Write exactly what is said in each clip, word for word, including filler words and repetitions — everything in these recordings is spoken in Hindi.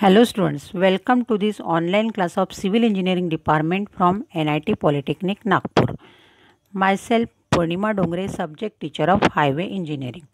Hello students, welcome to this online class of Civil Engineering Department from N I T Polytechnic Nagpur. Myself Purnima Dongre, subject teacher of Highway Engineering.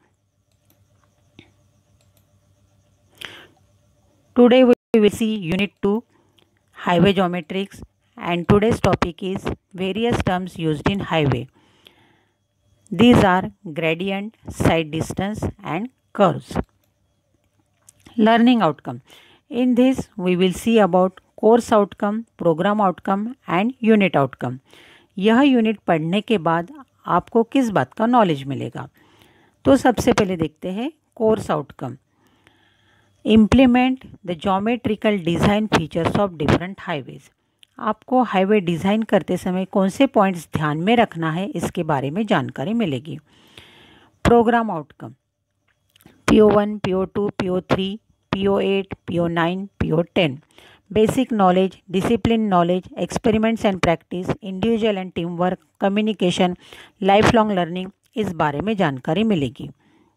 Today we will see Unit two Highway Geometrics, and today's topic is various terms used in highway. These are gradient, side distance and curves. Learning outcome. In this, we will see about course outcome, program outcome and unit outcome. यह यूनिट पढ़ने के बाद आपको किस बात का नॉलेज मिलेगा? तो सबसे पहले देखते हैं course outcome. Implement the geometrical design features of different highways. आपको हाईवे डिज़ाइन करते समय कौन से पॉइंट्स ध्यान में रखना है, इसके बारे में जानकारी मिलेगी. Program outcome P O one, P O two, P O three, P O eight, P O nine, P O ten. Basic knowledge, discipline knowledge, experiments and practice, individual and teamwork, communication, lifelong learning, इस बारे में जानकारी मिलेगी.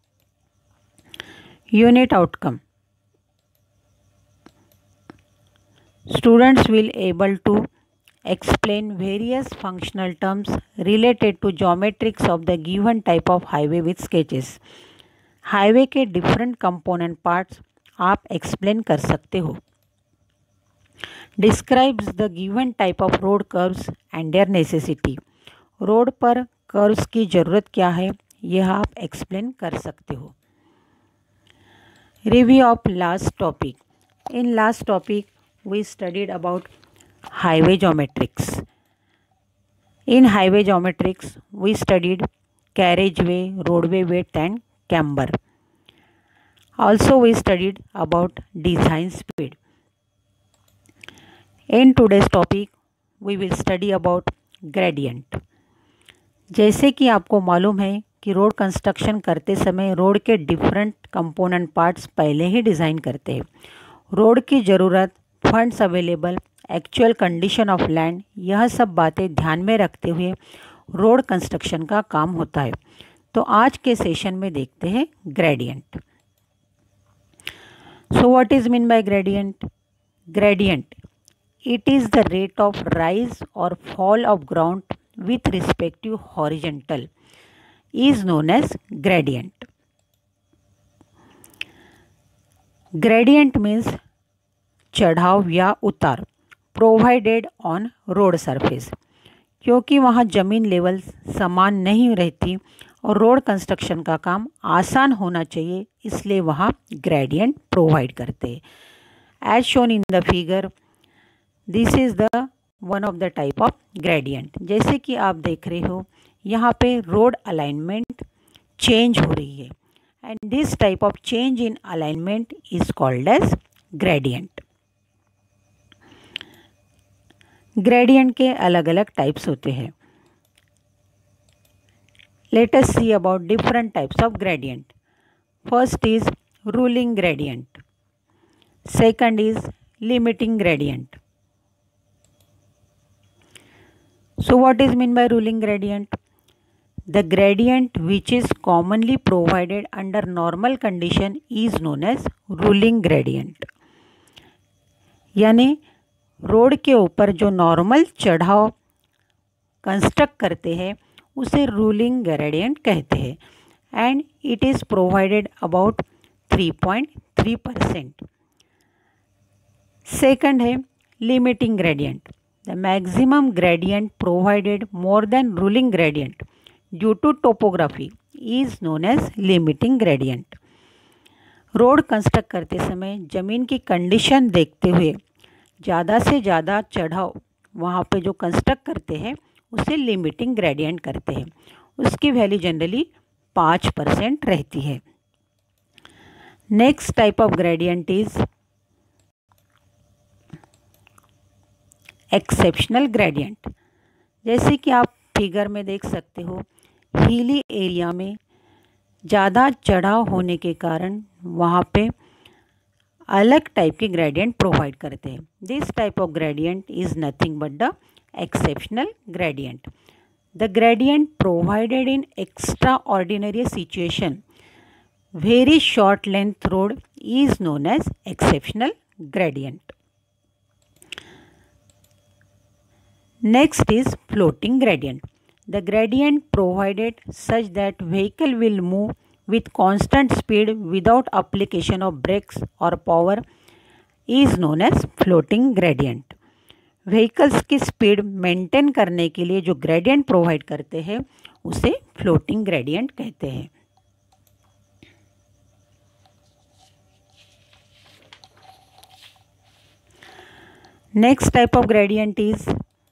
Unit outcome. Students will able to explain various functional terms related to geometrics of the given type of highway with sketches. Highway के डिफरेंट कंपोनेंट पार्ट्स आप एक्सप्लेन कर सकते हो. Describes the given type of road curves and their necessity. Road पर कर्व्स की ज़रूरत क्या है, यह आप एक्सप्लेन कर सकते हो. Review of last topic. In last topic we studied about highway geometrics. In highway geometrics we studied carriageway, roadway width and camber. Also we studied about design speed. In today's topic we will study about gradient. जैसे कि आपको मालूम है कि रोड कंस्ट्रक्शन करते समय रोड के डिफरेंट कंपोनेंट पार्ट्स पहले ही डिज़ाइन करते हैं. रोड की ज़रूरत, funds available, actual condition of land, यह सब बातें ध्यान में रखते हुए रोड कंस्ट्रक्शन का काम होता है. तो आज के सेशन में देखते हैं gradient. So what is mean by gradient? Gradient, it is the rate of rise और fall of ground with respect to horizontal is known as gradient. Gradient means चढ़ाव या उतार प्रोवाइडेड ऑन रोड सरफेस. क्योंकि वहाँ ज़मीन लेवल समान नहीं रहती और रोड कंस्ट्रक्शन का काम आसान होना चाहिए, इसलिए वहाँ ग्रेडियंट प्रोवाइड करते हैं. As shown in the figure, this is the one of the type of gradient. जैसे कि आप देख रहे हो यहाँ पे रोड अलाइनमेंट चेंज हो रही है and this type of change in alignment is called as gradient. Gradient के अलग अलग टाइप्स होते हैं. Let us see about different types of gradient. First is ruling gradient. Second is limiting gradient. So what is mean by ruling gradient? The gradient which is commonly provided under normal condition is known as ruling gradient. यानी रोड के ऊपर जो नॉर्मल चढ़ाव कंस्ट्रक्ट करते हैं उसे रूलिंग ग्रेडियंट कहते हैं and it is provided about three point three percent. Second है limiting gradient. The maximum gradient provided more than ruling gradient due to topography is known as limiting gradient. Road construct करते समय ज़मीन की कंडीशन देखते हुए ज़्यादा से ज़्यादा चढ़ाव वहाँ पे जो कंस्ट्रक्ट करते हैं उसे लिमिटिंग ग्रेडियंट करते हैं. उसकी वैल्यू जनरली पाँच परसेंट रहती है. Next type of gradient is exceptional gradient. जैसे कि आप फिगर में देख सकते हो, हिली एरिया में ज़्यादा चढ़ाव होने के कारण वहाँ पे अलग टाइप के ग्रेडियंट प्रोवाइड करते हैं. This type of gradient is nothing but the exceptional gradient. The gradient provided in extraordinary situation, very short length road is known as exceptional gradient. Next is floating gradient. The gradient provided such that vehicle will move with constant speed without application of brakes or power is known as floating gradient. Vehicles की स्पीड मेंटेन करने के लिए जो ग्रेडियंट प्रोवाइड करते हैं उसे फ्लोटिंग ग्रेडियंट कहते हैं. Next type of gradient is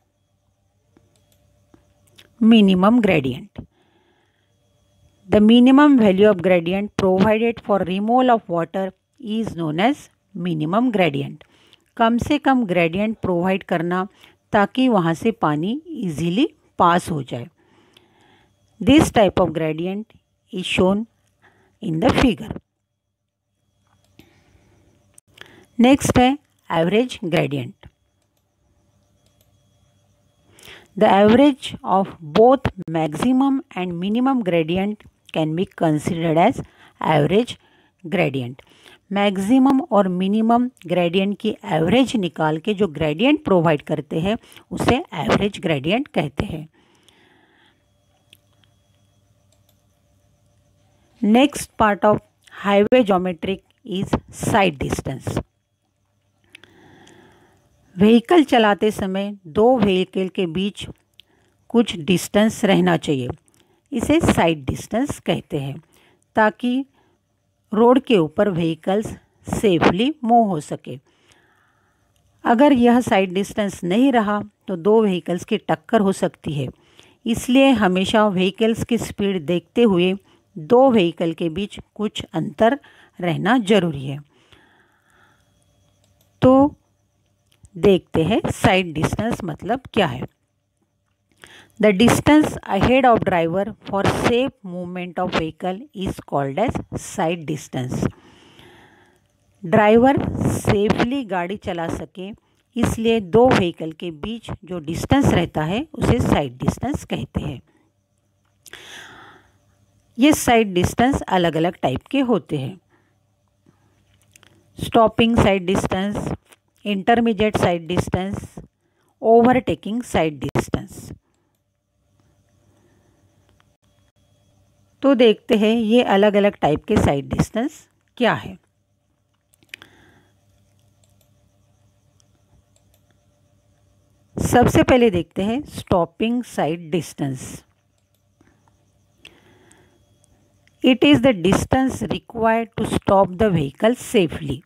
minimum gradient. The minimum value of gradient provided for removal of water is known as minimum gradient. कम से कम ग्रेडियंट प्रोवाइड करना ताकि वहाँ से पानी इजीली पास हो जाए. This type of gradient is shown in the figure. Next है average gradient. The average of both maximum and minimum gradient can be considered as average gradient. Maximum और मिनिमम ग्रेडियंट की एवरेज निकाल के जो ग्रेडियंट प्रोवाइड करते हैं उसे एवरेज ग्रेडियंट कहते हैं. Next part of highway geometric is sight distance. Vehicle चलाते समय दो व्हीकल के बीच कुछ डिस्टेंस रहना चाहिए. इसे साइड डिस्टेंस कहते हैं ताकि रोड के ऊपर व्हीकल्स सेफली मूव हो सके. अगर यह साइड डिस्टेंस नहीं रहा तो दो व्हीकल्स की टक्कर हो सकती है. इसलिए हमेशा व्हीकल्स की स्पीड देखते हुए दो व्हीकल के बीच कुछ अंतर रहना जरूरी है. तो देखते हैं साइड डिस्टेंस मतलब क्या है. The distance ahead of driver for safe movement of vehicle is called as sight distance. Driver safely गाड़ी चला सके इसलिए दो व्हीकल के बीच जो डिस्टेंस रहता है उसे साइड डिस्टेंस कहते हैं. ये साइड डिस्टेंस अलग अलग टाइप के होते हैं. Stopping sight distance, intermediate sight distance, overtaking sight distance. तो देखते हैं ये अलग अलग टाइप के साइड डिस्टेंस क्या है. सबसे पहले देखते हैं stopping sight distance. It is the distance required to stop the vehicle safely.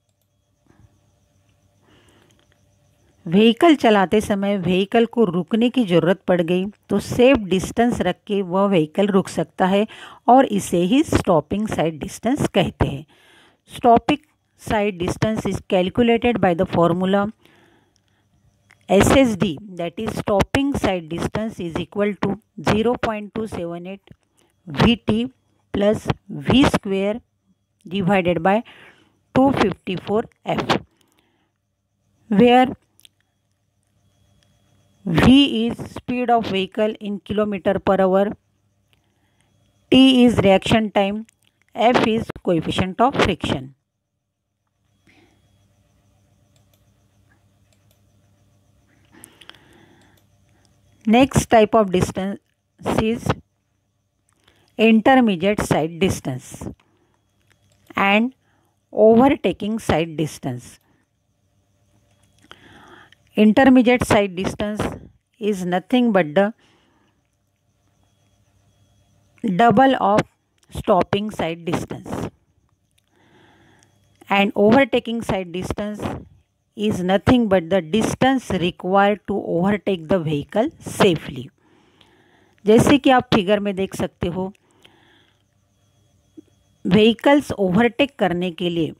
Vehicle चलाते समय व्हीकल को रुकने की ज़रूरत पड़ गई तो सेफ डिस्टेंस रख के वह व्हीकल रुक सकता है और इसे ही स्टॉपिंग साइड डिस्टेंस कहते हैं. Stopping sight distance is calculated by the formula S S D, that is stopping sight distance is equal to zero point two seven eight V T plus V square divided by two fifty four F, where V is speed of vehicle in kilometer per hour, T is reaction time, F is coefficient of friction. Next type of distance is intermediate side distance and overtaking side distance. Intermediate side distance is nothing but the double of stopping side distance, and overtaking side distance is nothing but the distance required to overtake the vehicle safely. जैसे कि आप फिगर में देख सकते हो, व्हीकल्स ओवरटेक करने के लिए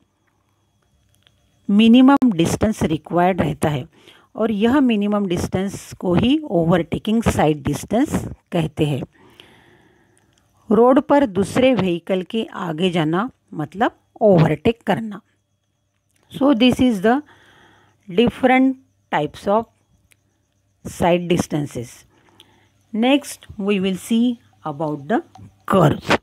मिनिमम डिस्टेंस रिक्वायर्ड रहता है और यह मिनिमम डिस्टेंस को ही ओवरटेकिंग साइड डिस्टेंस कहते हैं. रोड पर दूसरे व्हीकल के आगे जाना मतलब ओवरटेक करना. So this is the different types of sight distances. Next we will see about the curves.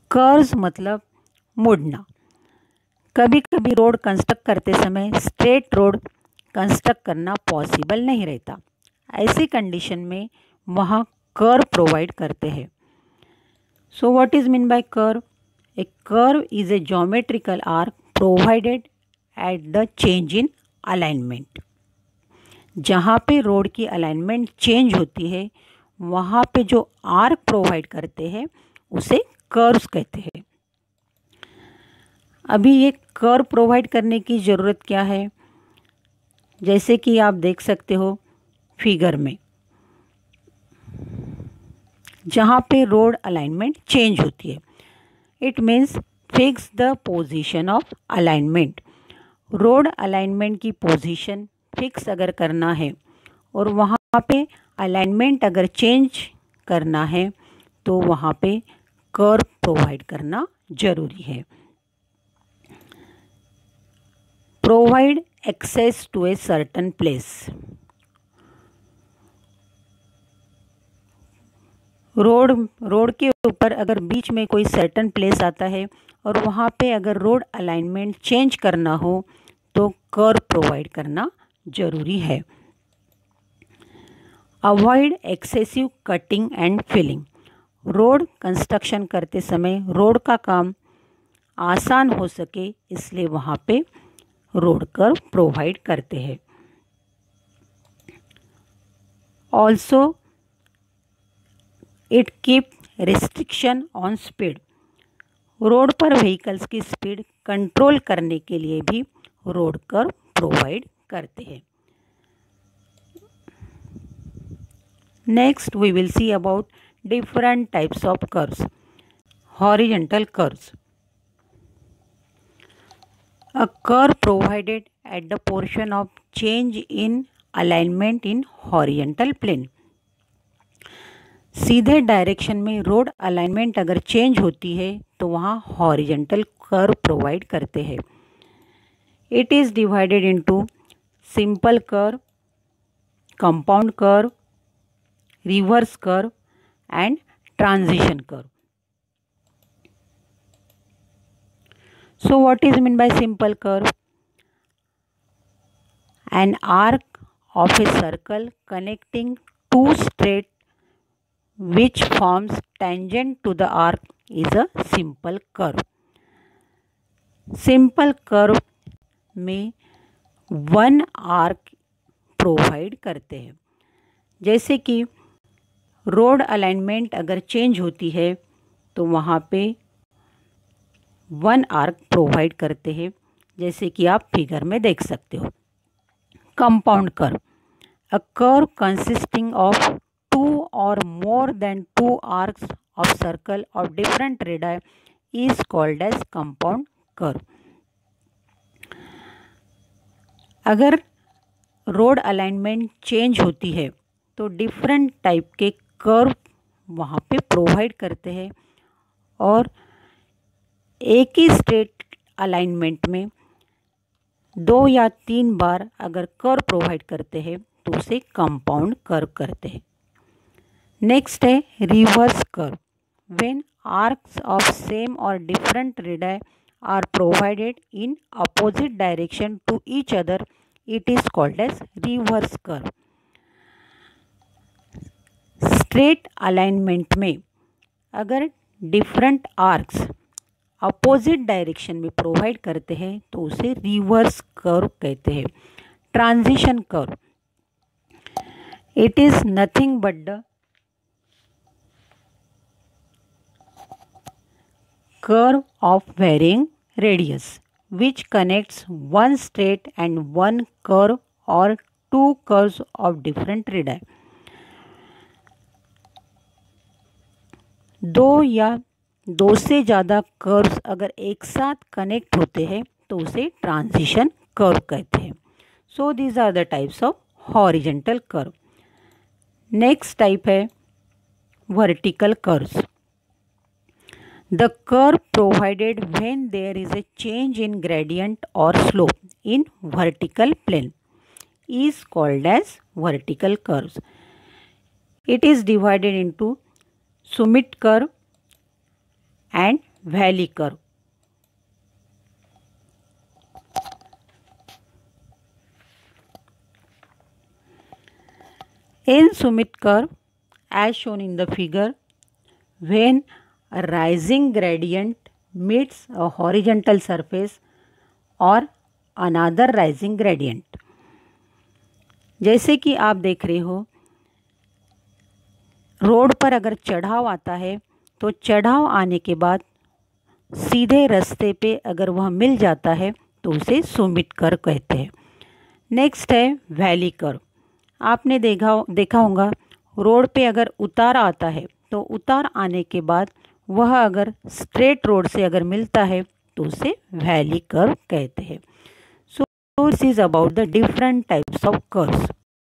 Curves मतलब मुड़ना। कभी कभी रोड कंस्ट्रक्ट करते समय स्ट्रेट रोड कंस्ट्रक्ट करना पॉसिबल नहीं रहता। ऐसी कंडीशन में वहाँ कर्व प्रोवाइड करते हैं। So what is mean by curve? A curve is a geometrical arc provided at the change in alignment. जहाँ पे रोड की अलाइनमेंट चेंज होती है वहाँ पे जो आर्क प्रोवाइड करते हैं उसे कर्व्स कहते हैं। अभी ये कर्व प्रोवाइड करने की ज़रूरत क्या है? जैसे कि आप देख सकते हो फिगर में, जहाँ पे रोड अलाइनमेंट चेंज होती है, it means fix the position of alignment. Road alignment की पोजीशन फिक्स अगर करना है और वहाँ पे अलाइनमेंट अगर चेंज करना है तो वहाँ पे कर्व प्रोवाइड करना ज़रूरी है। Provide access to a certain place. Road road के ऊपर अगर बीच में कोई सर्टन प्लेस आता है और वहाँ पे अगर रोड अलाइनमेंट चेंज करना हो तो कर्व प्रोवाइड करना ज़रूरी है। Avoid excessive cutting and filling. Road construction करते समय रोड का काम आसान हो सके इसलिए वहाँ पे रोड कर्व प्रोवाइड करते हैं। Also it keep restriction on speed. Road पर व्हीकल्स की स्पीड कंट्रोल करने के लिए भी रोड कर्व प्रोवाइड करते हैं। Next we will see about different types of curves. Horizontal curves, a curve provided at the portion of change in alignment in horizontal plane। सीधे डायरेक्शन में रोड अलाइनमेंट अगर चेंज होती है तो वहाँ हॉरिजॉन्टल कर्व प्रोवाइड करते हैं। It is divided into simple curve, compound curve, reverse curve and transition curve. So what is meant by simple curve? An arc of a circle connecting two straight which forms tangent to the arc is a simple curve। Simple curve में वन आर्क प्रोवाइड करते हैं। जैसे कि रोड अलाइनमेंट अगर चेंज होती है तो वहाँ पे वन आर्क प्रोवाइड करते हैं, जैसे कि आप फिगर में देख सकते हो। Compound curve, a curve consisting of two or more than two arcs of circle of different radius is called as compound curve. अगर रोड अलाइनमेंट चेंज होती है तो डिफरेंट टाइप के कर्व वहाँ पे प्रोवाइड करते हैं और एक ही स्ट्रेट अलाइनमेंट में दो या तीन बार अगर कर्व प्रोवाइड करते हैं तो उसे कंपाउंड कर्व करते हैं। नेक्स्ट है reverse curve. When arcs of same or different radius are provided in opposite direction to each other it is called as reverse curve. Straight alignment में अगर डिफरेंट आर्क्स अपोजिट डायरेक्शन में प्रोवाइड करते हैं तो उसे रिवर्स कर्व कहते हैं। Transition curve, it is nothing but the curve of varying radius which connects one straight and one curve or two curves of different radii। दो या दो से ज़्यादा कर्व्स अगर एक साथ कनेक्ट होते हैं तो उसे ट्रांजिशन कर्व कहते हैं। So these are the types of horizontal curve. Next type है vertical curves. The curve provided when there is a change in gradient or slope in vertical plane is called as vertical curves। It is divided into summit curve and valley curve. In Sumit curve, as shown in the figure, when a rising gradient meets a horizontal surface or another rising gradient, जैसे कि आप देख रहे हो, रोड पर अगर चढ़ाव आता है तो चढ़ाव आने के बाद सीधे रास्ते पे अगर वह मिल जाता है तो उसे सुमित कर्व कहते हैं। नेक्स्ट है वैली कर्व। आपने देखा देखा होगा, रोड पे अगर उतार आता है तो उतार आने के बाद वह अगर स्ट्रेट रोड से अगर मिलता है तो उसे वैली कर्व कहते हैं। So this is about the different types of curves.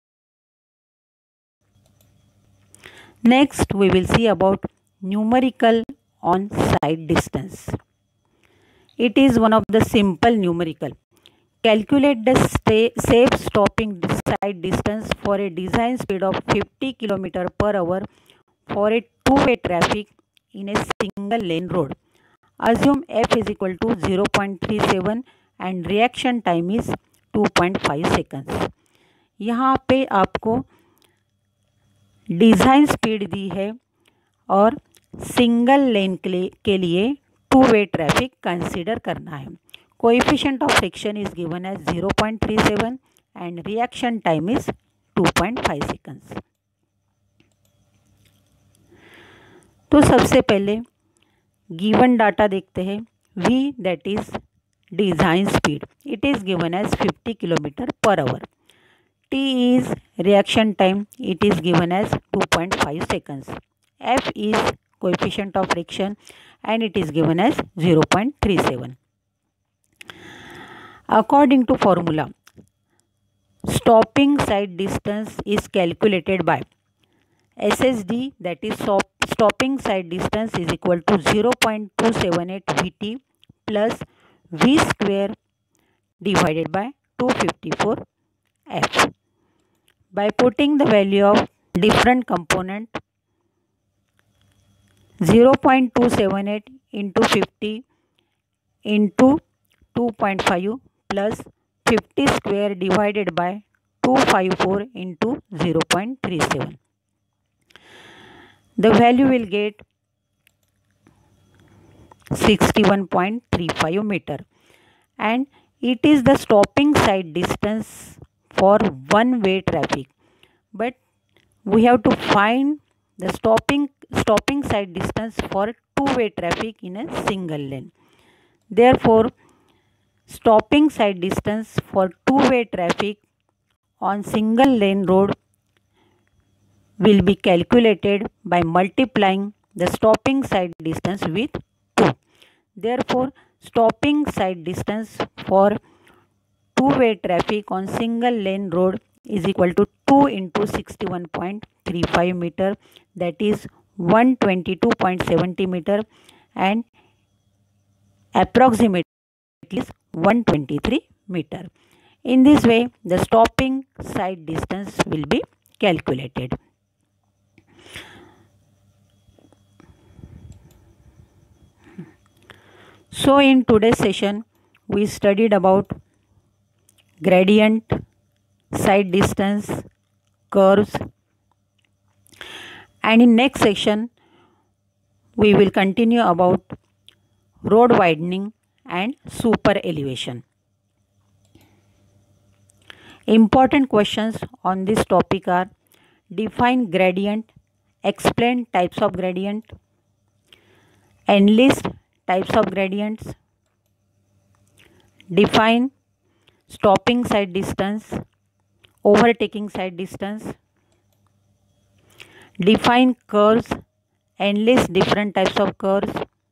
Next we will see about numerical on side distance. It is one of the simple numerical. Calculate the stay, safe stopping side distance for a design speed of fifty kilometers per hour for a two-way traffic in a single lane road. Assume f is equal to zero point three seven and reaction time is two point five seconds. यहाँ पे आपको डिज़ाइन स्पीड दी है और सिंगल लेन के लिए टू वे ट्रैफिक कंसीडर करना है। Coefficient of friction is given as zero point three seven and reaction time is two point five seconds. तो सबसे पहले गिवन डाटा देखते हैं। v that is design speed, it is given as fifty kilometre per hour. t is reaction time, it is given as two point five seconds. f is coefficient of friction and it is given as zero point three seven. According to formula, stopping side distance is calculated by S S D, that is stopping side distance is equal to zero point two seven eight V T plus V square divided by two hundred fifty-four F. By putting the value of different component, zero point two seven eight into fifty into two point five plus fifty square divided by two hundred fifty-four into zero point three seven. The value will get sixty-one point three five meter, and it is the stopping side distance for one way traffic, but we have to find the stopping stopping side distance for two way traffic in a single lane. Therefore, stopping side distance for two way traffic on single lane road will be calculated by multiplying the stopping side distance with two. Therefore, stopping side distance for two way traffic on single lane road is equal to two into sixty-one point three five meter, that is one hundred twenty-two point seven zero meter, and approximately is one hundred twenty-three meter. In this way, the stopping side distance will be calculated. So in today's session, we studied about gradient, side distance, curves, and in next section we will continue about road widening and super elevation. Important questions on this topic are: define gradient, explain types of gradient, enlist types of gradients, define stopping side distance, overtaking side distance, define curves, enlist different types of curves,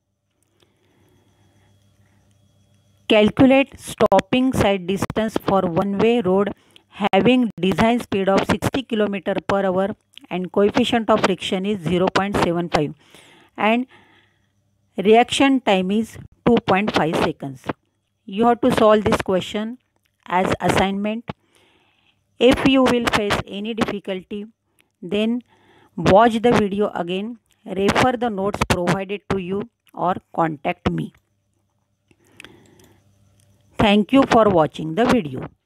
calculate stopping side distance for one-way road having design speed of sixty kilometers per hour and coefficient of friction is zero point seven five and reaction time is two point five seconds. You have to solve this question as assignment. If you will face any difficulty, then watch the video again, refer the notes provided to you or contact me. Thank you for watching the video.